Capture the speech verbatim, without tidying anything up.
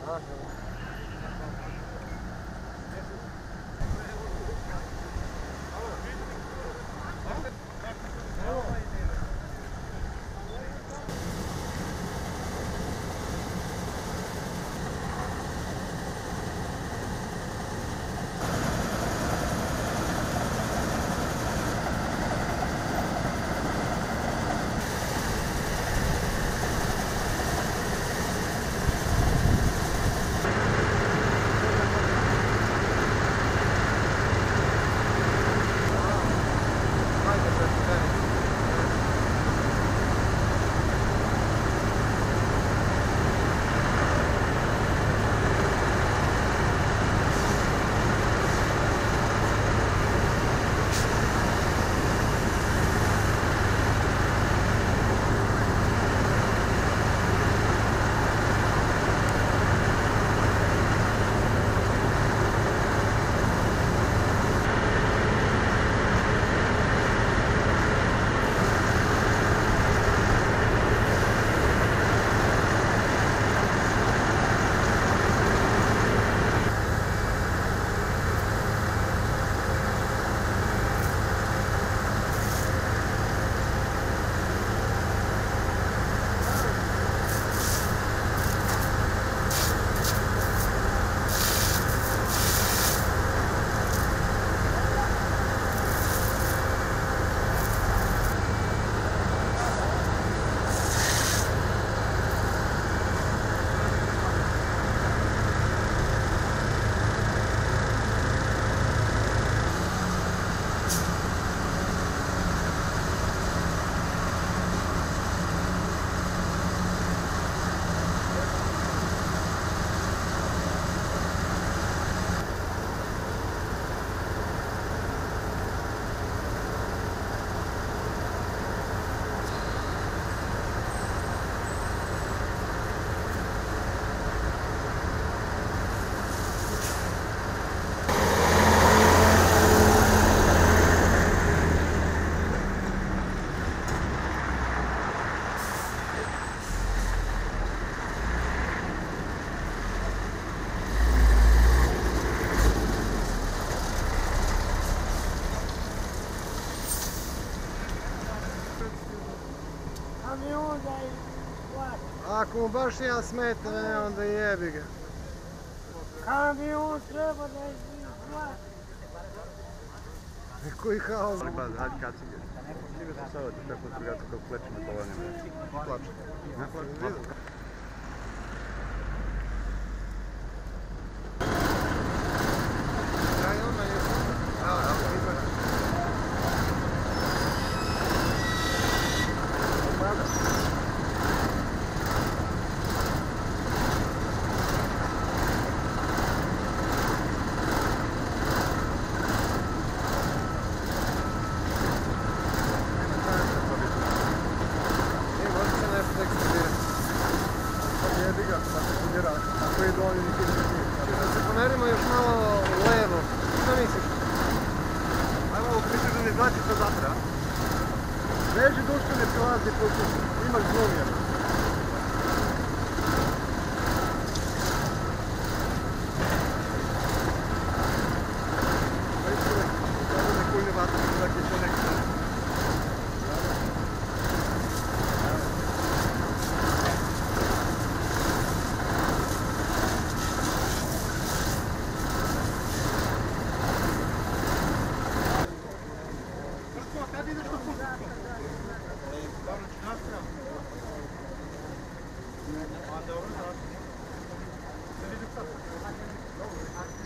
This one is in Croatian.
Ako mu baš ja smeta, ne, onda jebi ga. Kamion treba da izgleda. Koji haos. Hajde kacige. Stiga sam savjeti tako odbrigati kako pleče na kolanima. Plače. Ne plače? Da se pomerimo još malo levo. Što misliš? Ajmo ovo prišli da ne izlači to zapra. Veži duško ne prilazi, pošto imaš glumjer. Dobro, dobro.